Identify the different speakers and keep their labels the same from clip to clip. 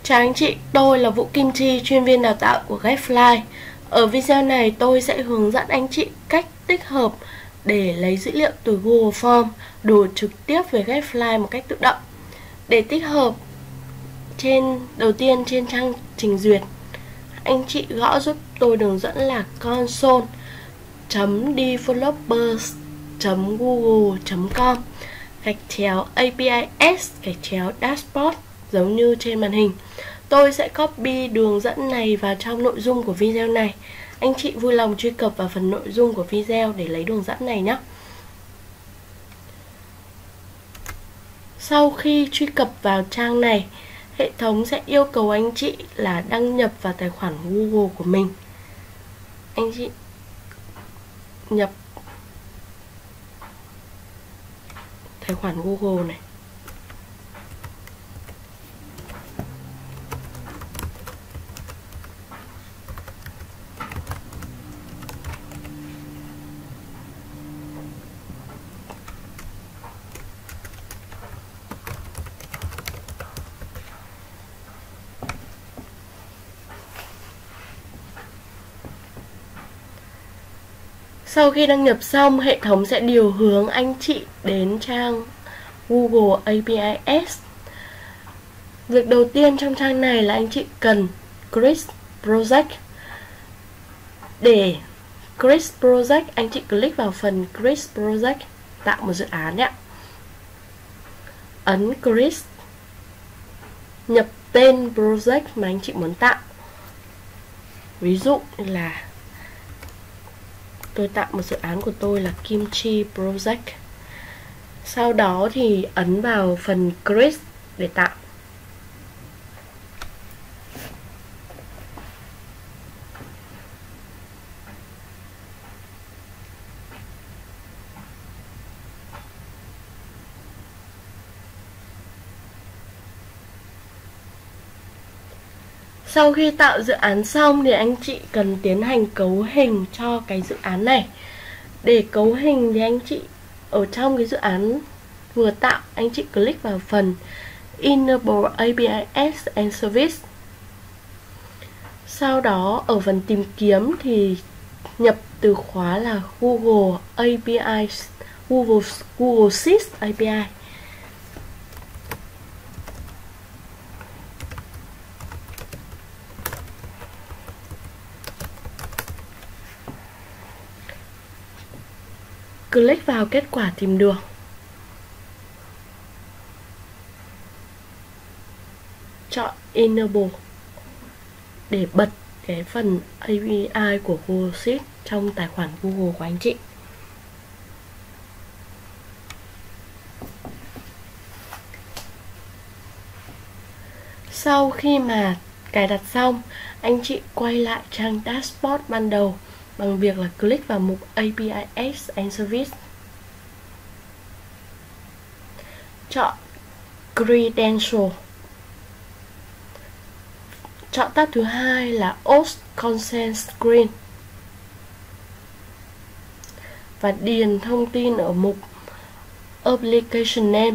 Speaker 1: Chào anh chị, tôi là Vũ Kim Chi, chuyên viên đào tạo của Getfly. Ở video này tôi sẽ hướng dẫn anh chị cách tích hợp để lấy dữ liệu từ Google Form đổ trực tiếp về Getfly một cách tự động. Để tích hợp, đầu tiên trên trang trình duyệt, anh chị gõ giúp tôi đường dẫn là console.developers.google.com /APIs/dashboard giống như trên màn hình. Tôi sẽ copy đường dẫn này vào trong nội dung của video này. Anh chị vui lòng truy cập vào phần nội dung của video để lấy đường dẫn này nhé. Sau khi truy cập vào trang này, hệ thống sẽ yêu cầu anh chị là đăng nhập vào tài khoản Google của mình. Anh chị nhập tài khoản Google này. Sau khi đăng nhập xong, hệ thống sẽ điều hướng anh chị đến trang Google APIs. Việc đầu tiên trong trang này là anh chị cần Create Project. Để Create Project, anh chị click vào phần Create Project, tạo một dự án nhé. Ấn Create, nhập tên project mà anh chị muốn tạo. Ví dụ là tôi tạo một dự án của tôi là Kimchi Project. Sau đó thì ấn vào phần Create để tạo. Sau khi tạo dự án xong thì anh chị cần tiến hành cấu hình cho cái dự án này. Để cấu hình thì anh chị ở trong cái dự án vừa tạo, anh chị click vào phần Enable APIs and Service. Sau đó ở phần tìm kiếm thì nhập từ khóa là Google APIs, Google Sheets API. Click vào kết quả tìm được. Chọn Enable để bật cái phần API của Google Sheets trong tài khoản Google của anh chị. Sau khi mà cài đặt xong, anh chị quay lại trang dashboard ban đầu bằng việc là click vào mục APIs and Service. Chọn Credential. Chọn tab thứ hai là Host Consent Screen và điền thông tin ở mục Application Name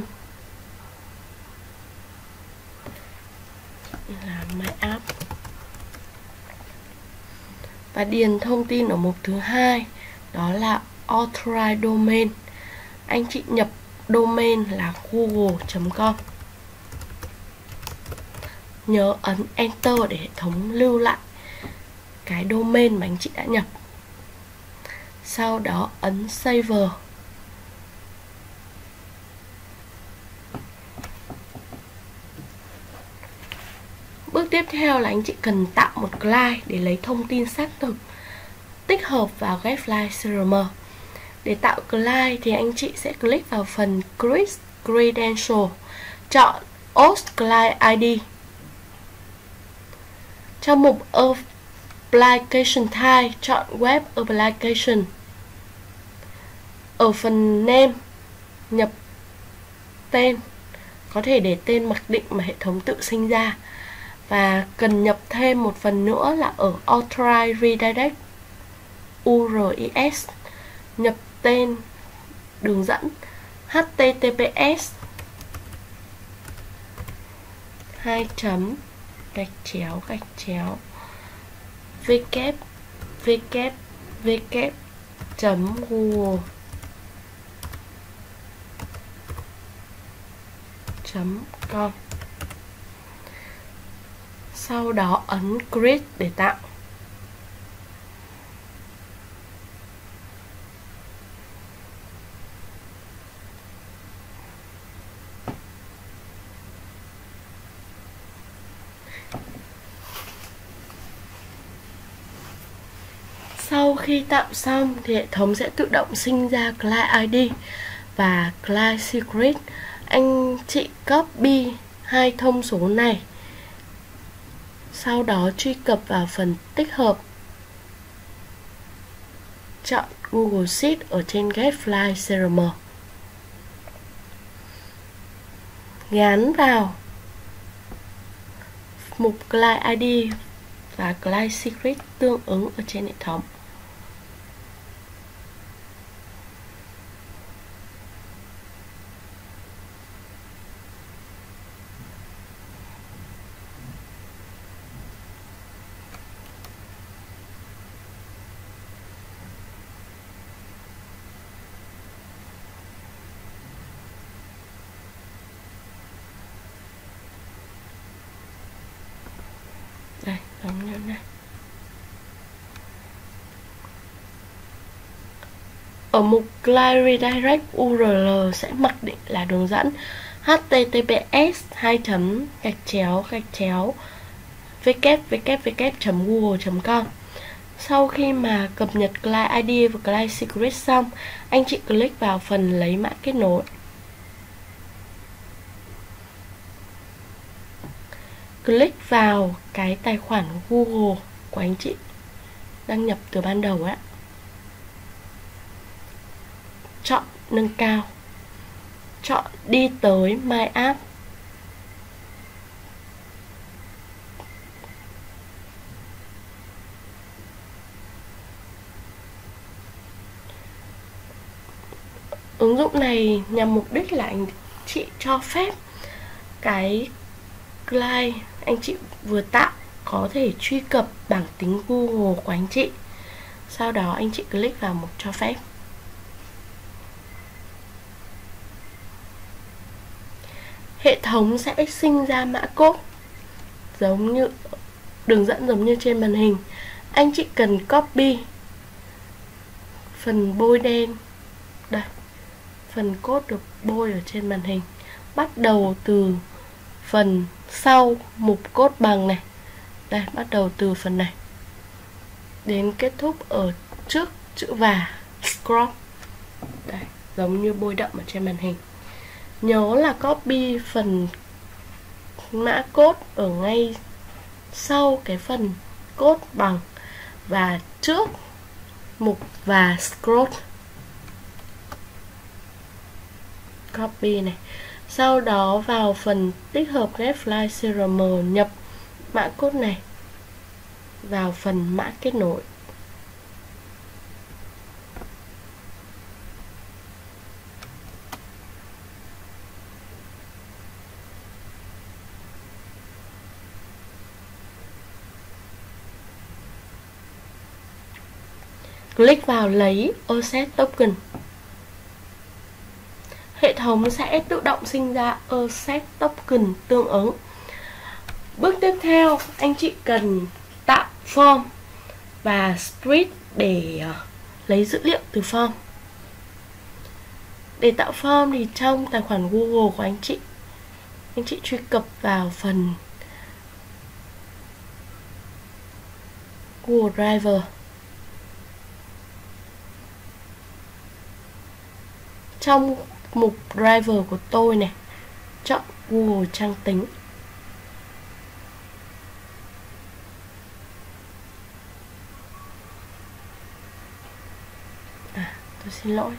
Speaker 1: là My App và điền thông tin ở mục thứ hai đó là Authorized Domain. Anh chị nhập domain là google.com. Nhớ ấn Enter để hệ thống lưu lại cái domain mà anh chị đã nhập. Sau đó ấn Save. Bước tiếp theo là anh chị cần tạo một client để lấy thông tin xác thực tích hợp vào Getfly CRM. Để tạo client thì anh chị sẽ click vào phần Create Credential, chọn Host Client ID. Trong mục Application Type, chọn Web Application. Ở phần Name, nhập tên, có thể để tên mặc định mà hệ thống tự sinh ra. Và cần nhập thêm một phần nữa là ở Authorized Redirect URIs, nhập tên đường dẫn HTTPS gạch chéo www.google.com. Sau đó ấn create để tạo. Sau khi tạo xong thì hệ thống sẽ tự động sinh ra client ID và client secret. Anh chị copy hai thông số này, sau đó truy cập vào phần tích hợp, chọn Google Sheet ở trên Getfly CRM, gắn vào mục client ID và client secret tương ứng ở trên hệ thống. Đây, giống như này. Ở mục Client Redirect, URL sẽ mặc định là đường dẫn https://www.google.com. Sau khi mà cập nhật client ID và client secret xong, anh chị click vào phần lấy mã kết nối. Click vào cái tài khoản Google của anh chị đăng nhập từ ban đầu ấy. Chọn nâng cao, chọn đi tới My App, ứng dụng này nhằm mục đích là anh chị cho phép cái client anh chị vừa tạo có thể truy cập bảng tính Google của anh chị. Sau đó anh chị click vào mục cho phép. Hệ thống sẽ sinh ra mã code giống như đường dẫn giống như trên màn hình. Anh chị cần copy phần bôi đen. Đây, phần code được bôi ở trên màn hình, bắt đầu từ phần sau mục code bằng này. Đây, bắt đầu từ phần này đến kết thúc ở trước chữ và scroll. Đây, giống như bôi đậm ở trên màn hình. Nhớ là copy phần mã code ở ngay sau cái phần code bằng và trước mục và scroll. Copy này. Sau đó vào phần tích hợp Getfly CRM, nhập mã code này vào phần mã kết nối. Click vào lấy Asset Token. Hệ thống sẽ tự động sinh ra Asset Token tương ứng. Bước tiếp theo, anh chị cần tạo form và spread để lấy dữ liệu từ form. Để tạo form thì trong tài khoản Google của anh chị truy cập vào phần Google Driver. Trong mục Driver của tôi này, chọn Google Trang tính. Tôi xin lỗi.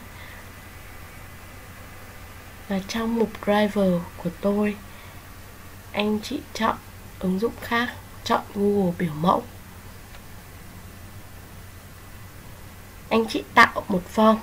Speaker 1: Và trong mục Driver của tôi, anh chị chọn ứng dụng khác, chọn Google biểu mẫu. Anh chị tạo một form.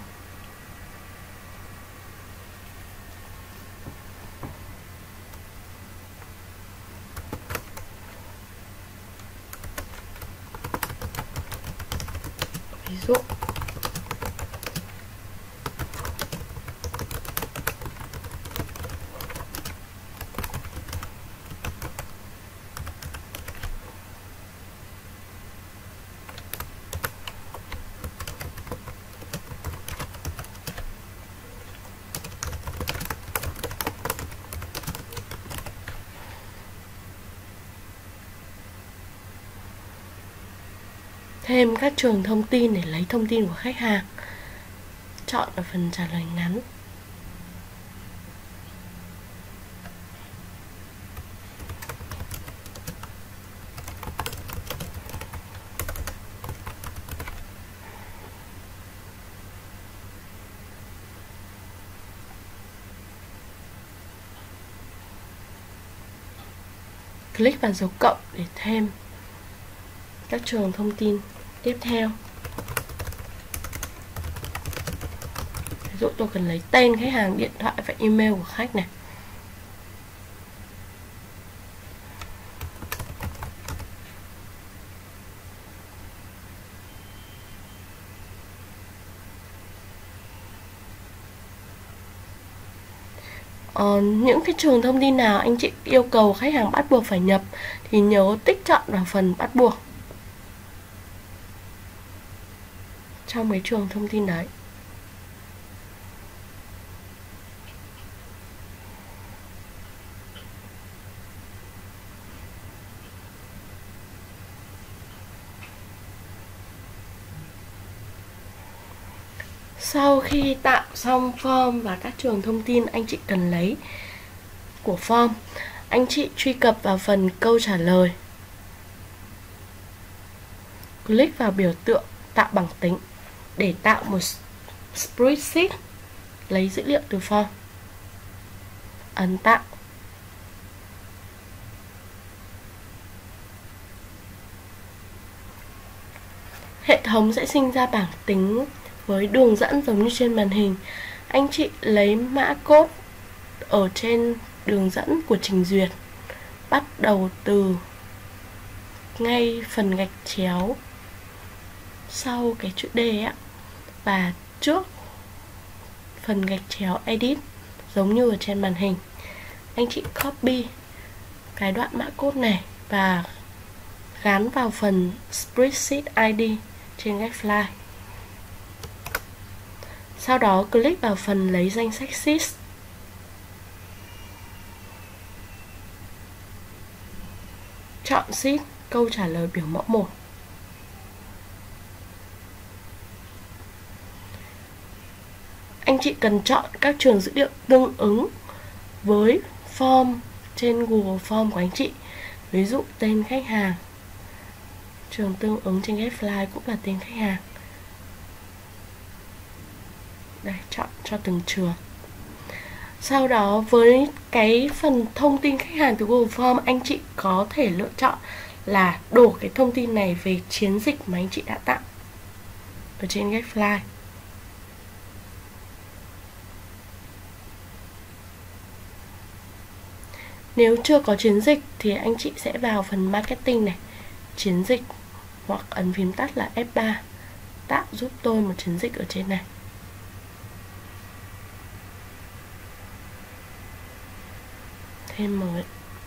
Speaker 1: thêm các trường thông tin để lấy thông tin của khách hàng. Chọn ở phần trả lời ngắn. Click vào dấu cộng để thêm các trường thông tin tiếp theo. Ví dụ tôi cần lấy tên khách hàng, điện thoại và email của khách này. Những cái trường thông tin nào anh chị yêu cầu khách hàng bắt buộc phải nhập thì nhớ tích chọn vào phần bắt buộc trong cái trường thông tin đấy. Sau khi tạo xong form và các trường thông tin anh chị cần lấy của form, anh chị truy cập vào phần câu trả lời. Click vào biểu tượng tạo bảng tính để tạo một spreadsheet lấy dữ liệu từ form. Ấn tạo. Hệ thống sẽ sinh ra bảng tính với đường dẫn giống như trên màn hình. Anh chị lấy mã code ở trên đường dẫn của trình duyệt, bắt đầu từ ngay phần gạch chéo sau cái chữ D á, và trước phần gạch chéo edit giống như ở trên màn hình. Anh chị copy cái đoạn mã code này và gắn vào phần spreadsheet ID trên Getfly. Sau đó click vào phần lấy danh sách sheet. Chọn sheet câu trả lời biểu mẫu 1. Anh chị cần chọn các trường dữ liệu tương ứng với form trên Google Form của anh chị. Ví dụ tên khách hàng, trường tương ứng trên Getfly cũng là tên khách hàng. Đây, chọn cho từng trường. Sau đó với cái phần thông tin khách hàng từ Google Form, anh chị có thể lựa chọn là đổ cái thông tin này về chiến dịch mà anh chị đã tạo ở trên Getfly. Nếu chưa có chiến dịch thì anh chị sẽ vào phần marketing này, chiến dịch, hoặc ấn phím tắt là F3, tạo giúp tôi một chiến dịch ở trên này. Thêm mới.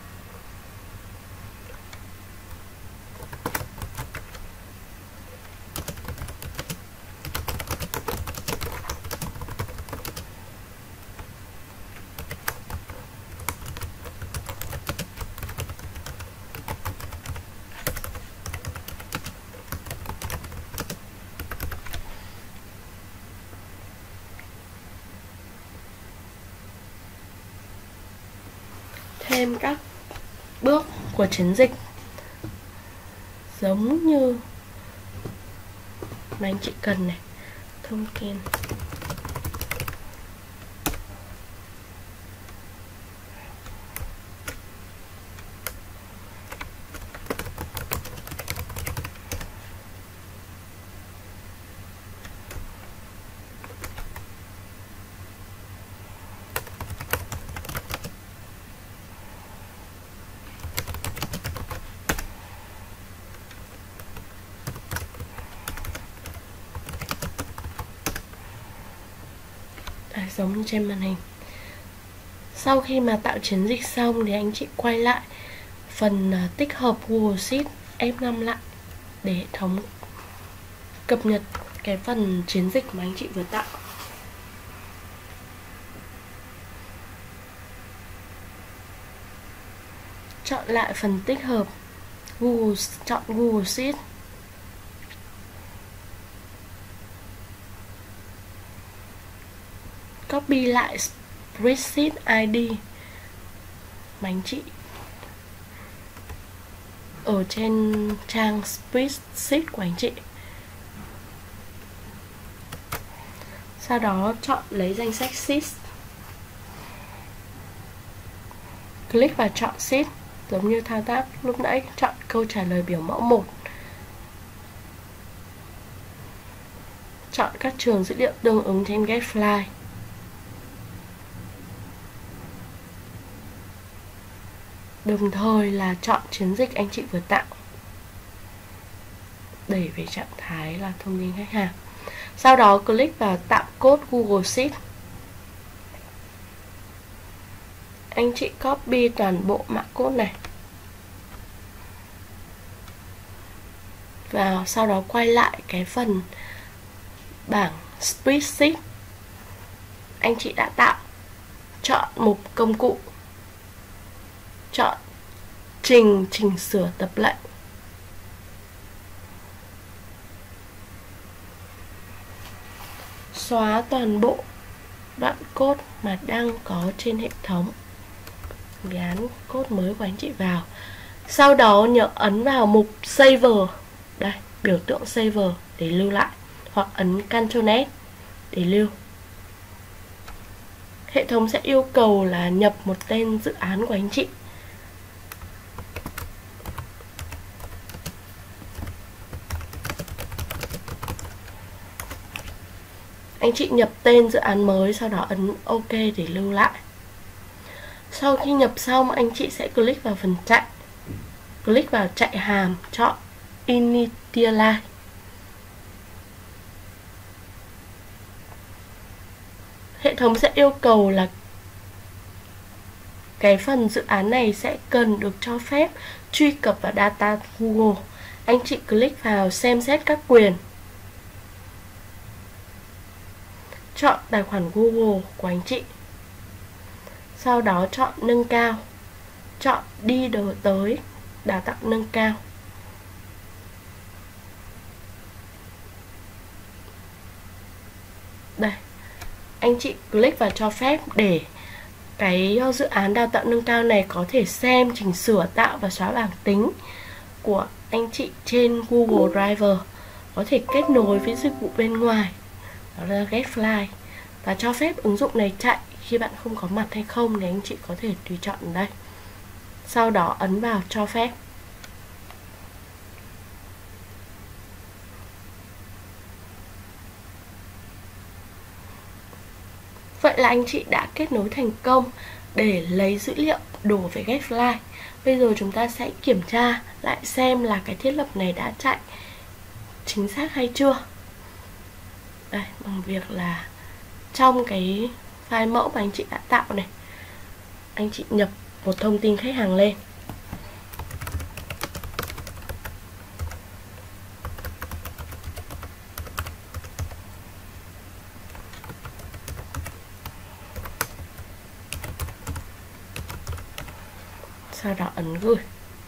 Speaker 1: Thêm các bước của chiến dịch giống như mà anh chị cần này. Thông tin giống như trên màn hình. Sau khi mà tạo chiến dịch xong thì anh chị quay lại phần tích hợp Google Sheet, F5 lại để hệ thống cập nhật cái phần chiến dịch mà anh chị vừa tạo. Chọn lại phần tích hợp Google, chọn Google Sheet, copy lại spreadsheet ID mà anh chị ở trên trang spreadsheet của anh chị. Sau đó chọn lấy danh sách sheet, click vào chọn sheet, giống như thao tác lúc nãy, chọn câu trả lời biểu mẫu 1. Chọn các trường dữ liệu tương ứng trên Getfly. Đồng thời là chọn chiến dịch anh chị vừa tạo, đẩy về trạng thái là thông tin khách hàng. Sau đó click vào tạo code Google Sheet. Anh chị copy toàn bộ mã code này vào, sau đó quay lại cái phần bảng spreadsheet anh chị đã tạo, chọn mục công cụ, chọn chỉnh sửa tập lệnh, xóa toàn bộ đoạn code mà đang có trên hệ thống, gán code mới của anh chị vào. Sau đó nhớ ấn vào mục Save, đây, biểu tượng Save để lưu lại, hoặc ấn Ctrl S để lưu. Hệ thống sẽ yêu cầu là nhập một tên dự án của anh chị. Anh chị nhập tên dự án mới, sau đó ấn OK để lưu lại. Sau khi nhập xong, anh chị sẽ click vào phần chạy. Click vào chạy hàm, chọn Initialize. Hệ thống sẽ yêu cầu là cái phần dự án này sẽ cần được cho phép truy cập vào data Google. Anh chị click vào xem xét các quyền, chọn tài khoản Google của anh chị. Sau đó chọn nâng cao, chọn đi tới đào tạo nâng cao. Đây, anh chị click vào cho phép để cái dự án đào tạo nâng cao này có thể xem, chỉnh sửa, tạo và xóa bảng tính của anh chị trên Google Drive, có thể kết nối với dịch vụ bên ngoài, đó là Getfly, và cho phép ứng dụng này chạy khi bạn không có mặt hay không thì anh chị có thể tùy chọn ở đây. Sau đó ấn vào cho phép. Vậy là anh chị đã kết nối thành công để lấy dữ liệu đổ về Getfly. Bây giờ chúng ta sẽ kiểm tra lại xem là cái thiết lập này đã chạy chính xác hay chưa. Đây, bằng việc là trong cái file mẫu mà anh chị đã tạo này, anh chị nhập một thông tin khách hàng lên. Sau đó ấn gửi.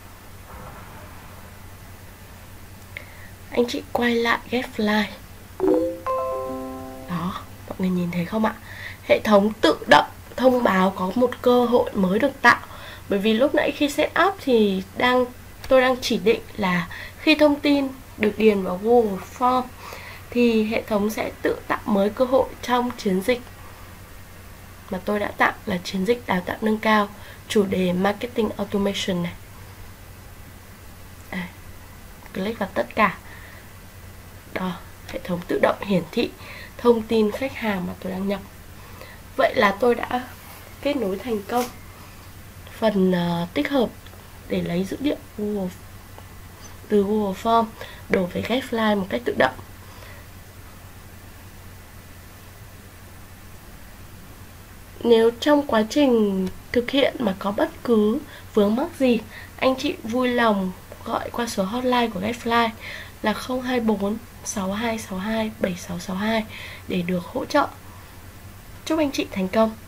Speaker 1: Anh chị quay lại Getfly. Đó, mọi người nhìn thấy không ạ? Hệ thống tự động thông báo có một cơ hội mới được tạo. Bởi vì lúc nãy khi set up thì tôi đang chỉ định là khi thông tin được điền vào Google Form thì hệ thống sẽ tự tạo mới cơ hội trong chiến dịch mà tôi đã tạo là chiến dịch đào tạo nâng cao, chủ đề Marketing Automation này. Đây, click vào tất cả. Đó, hệ thống tự động hiển thị thông tin khách hàng mà tôi đang nhập. Vậy là tôi đã kết nối thành công phần tích hợp để lấy dữ liệu từ Google Form đổ về Getfly một cách tự động. Nếu trong quá trình thực hiện mà có bất cứ vướng mắc gì, anh chị vui lòng gọi qua số hotline của Getfly là 024 6262 7662 để được hỗ trợ. Chúc anh chị thành công.